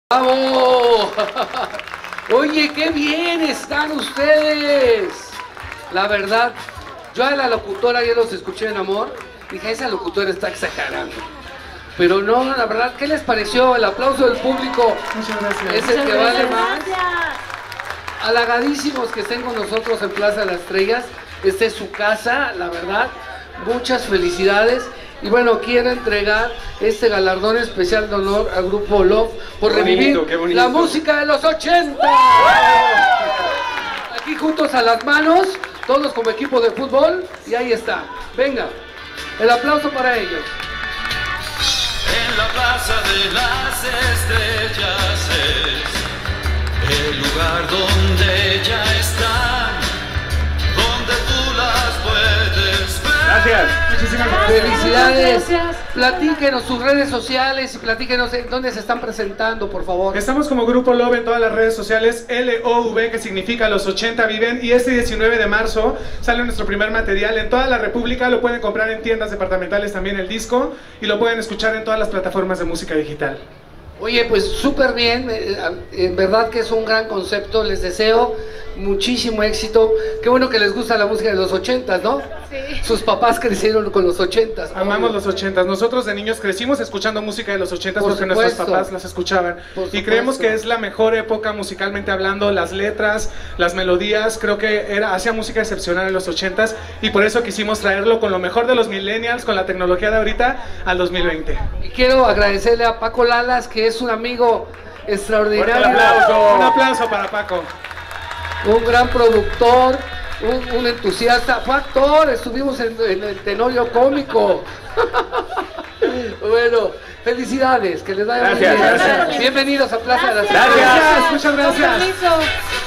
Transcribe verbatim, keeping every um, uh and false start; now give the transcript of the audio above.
¡Bravo! Oye, qué bien están ustedes. La verdad, yo a la locutora ya los escuché en amor. Dije, esa locutora está exagerando. Pero no, la verdad, ¿qué les pareció? El aplauso del público. Muchas gracias. Es el que vale más. Gracias. Halagadísimos que estén con nosotros en Plaza de las Estrellas. Esta es su casa, la verdad. Muchas felicidades. Y bueno, quiero entregar este galardón especial de honor al Grupo Love por Qué revivir bonito, qué bonito. la música de los ochenta. Aquí juntos a las manos, todos como equipo de fútbol, y ahí está. Venga, el aplauso para ellos. En la plaza de las estrellas es el lugar donde ya están, donde tú las puedes ver. Gracias. Muchísimas gracias. Felicidades. Gracias. Platíquenos sus redes sociales y platíquenos en dónde se están presentando, por favor. Estamos como Grupo Love en todas las redes sociales, L O V, que significa los ochenta viven, y este diecinueve de marzo sale nuestro primer material en toda la República. Lo pueden comprar en tiendas departamentales también el disco, y lo pueden escuchar en todas las plataformas de música digital. Oye, pues súper bien, eh, en verdad que es un gran concepto, les deseo muchísimo éxito. Qué bueno que les gusta la música de los ochentas, ¿no? Sí. Sus papás crecieron con los ochentas. Amamos obvio. los ochentas. Nosotros de niños crecimos escuchando música de los ochentas Por porque nuestros supuesto. papás las escuchaban. Por Y supuesto. creemos que es la mejor época musicalmente hablando, las letras, las melodías. Creo que era, hacía música excepcional en los ochentas, y por eso quisimos traerlo con lo mejor de los millennials, con la tecnología de ahorita, al dos mil veinte. Y quiero agradecerle a Paco Lalas, que es un amigo Fuerte extraordinario. el aplauso. Un aplauso para Paco. Un gran productor, un, un entusiasta, fue actor, estuvimos en, en el Tenorio Cómico. Bueno, felicidades, que les vaya muy Gracias, bien. gracias. Bienvenidos a Plaza de las Gracias. Estrellas. Gracias, muchas gracias. Con permiso.